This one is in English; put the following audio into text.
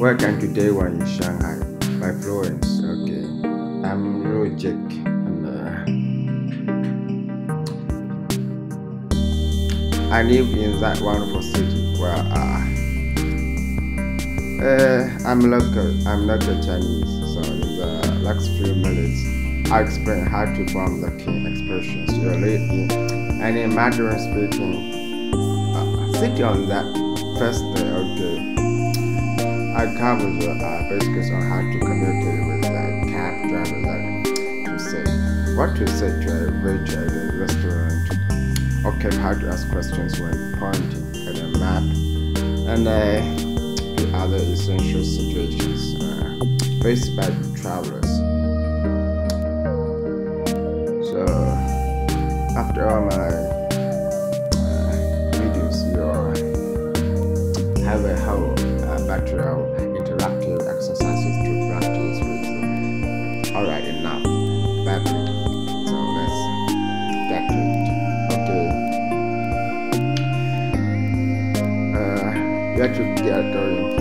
Welcome to day one in Shanghai by Florence. Okay, I'm Rojek, and I live in that wonderful city where I'm local Chinese. So in the next few minutes, I'll explain how to form the key expressions you live in any Mandarin-speaking city on that first day. Okay. I cover the basics on how to communicate with the cab driver, what to say to a waiter at a restaurant, okay, how to ask questions when pointing at a map, and the other essential situations faced by travelers. So after all my videos, you have a whole battery of interactive exercises to practice with. Alright, enough battery. So let's get to it. Okay. You have to get going.